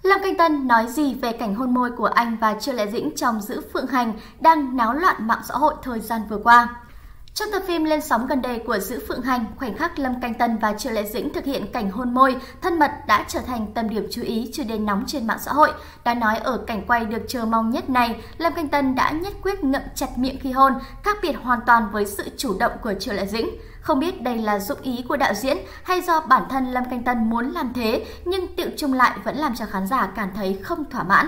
Lâm Canh Tân nói gì về cảnh hôn môi của anh và Triệu Lệ Dĩnh trong Giữ Phượng Hành đang náo loạn mạng xã hội thời gian vừa qua? Trong tập phim lên sóng gần đây của Giữ Phượng Hành, khoảnh khắc Lâm Canh Tân và Triệu Lệ Dĩnh thực hiện cảnh hôn môi thân mật đã trở thành tâm điểm chú ý chủ đề nóng trên mạng xã hội. Đã nói ở cảnh quay được chờ mong nhất này, Lâm Canh Tân đã nhất quyết ngậm chặt miệng khi hôn, khác biệt hoàn toàn với sự chủ động của Triệu Lệ Dĩnh. Không biết đây là dụng ý của đạo diễn hay do bản thân Lâm Canh Tân muốn làm thế, nhưng tựu chung lại vẫn làm cho khán giả cảm thấy không thỏa mãn.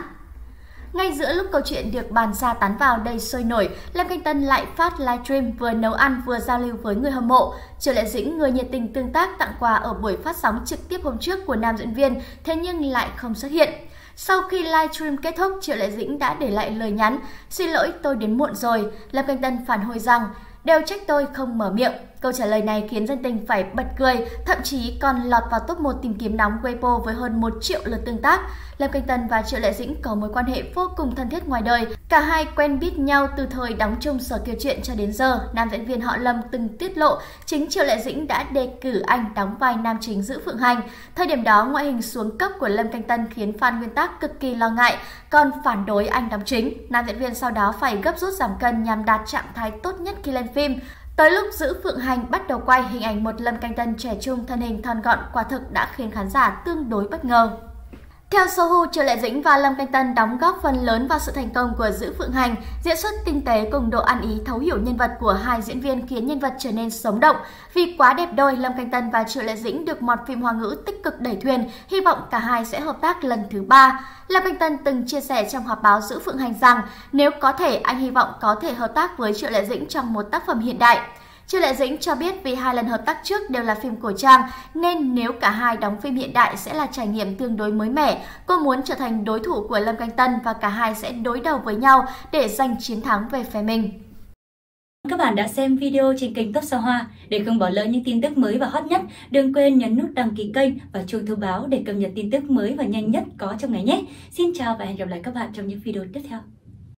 Ngay giữa lúc câu chuyện được bàn ra tán vào đầy sôi nổi, Lâm Canh Tân lại phát livestream vừa nấu ăn vừa giao lưu với người hâm mộ. Triệu Lệ Dĩnh, người nhiệt tình tương tác tặng quà ở buổi phát sóng trực tiếp hôm trước của nam diễn viên, thế nhưng lại không xuất hiện. Sau khi livestream kết thúc, Triệu Lệ Dĩnh đã để lại lời nhắn: "Xin lỗi, tôi đến muộn rồi." Lâm Canh Tân phản hồi rằng: "Đều trách tôi không mở miệng." Câu trả lời này khiến dân tình phải bật cười, thậm chí còn lọt vào top 1 tìm kiếm nóng Weibo với hơn 1 triệu lượt tương tác. Lâm Canh Tân và Triệu Lệ Dĩnh có mối quan hệ vô cùng thân thiết ngoài đời. Cả hai quen biết nhau từ thời đóng chung Sở Kiều Truyện cho đến giờ. Nam diễn viên họ Lâm từng tiết lộ chính Triệu Lệ Dĩnh đã đề cử anh đóng vai nam chính Giữ Phượng Hành. Thời điểm đó, ngoại hình xuống cấp của Lâm Canh Tân khiến fan nguyên tác cực kỳ lo ngại, còn phản đối anh đóng chính. Nam diễn viên sau đó phải gấp rút giảm cân nhằm đạt trạng thái tốt nhất khi lên phim. Tới lúc Giữ Phượng Hành bắt đầu quay, hình ảnh một Lâm Canh Tân trẻ trung, thân hình thon gọn quả thực đã khiến khán giả tương đối bất ngờ. Theo Sohu, Triệu Lệ Dĩnh và Lâm Canh Tân đóng góp phần lớn vào sự thành công của Giữ Phượng Hành. Diễn xuất tinh tế cùng độ ăn ý thấu hiểu nhân vật của hai diễn viên khiến nhân vật trở nên sống động. Vì quá đẹp đôi, Lâm Canh Tân và Triệu Lệ Dĩnh được mọt phim Hoa ngữ tích cực đẩy thuyền, hy vọng cả hai sẽ hợp tác lần thứ 3. Lâm Canh Tân từng chia sẻ trong họp báo Giữ Phượng Hành rằng nếu có thể, anh hy vọng có thể hợp tác với Triệu Lệ Dĩnh trong một tác phẩm hiện đại. Triệu Lệ Dĩnh cho biết vì 2 lần hợp tác trước đều là phim cổ trang, nên nếu cả hai đóng phim hiện đại sẽ là trải nghiệm tương đối mới mẻ. Cô muốn trở thành đối thủ của Lâm Canh Tân và cả hai sẽ đối đầu với nhau để giành chiến thắng về phe mình. Các bạn đã xem video trên kênh Top Sao Hoa. Để không bỏ lỡ những tin tức mới và hot nhất, đừng quên nhấn nút đăng ký kênh và chuông thông báo để cập nhật tin tức mới và nhanh nhất có trong ngày nhé. Xin chào và hẹn gặp lại các bạn trong những video tiếp theo.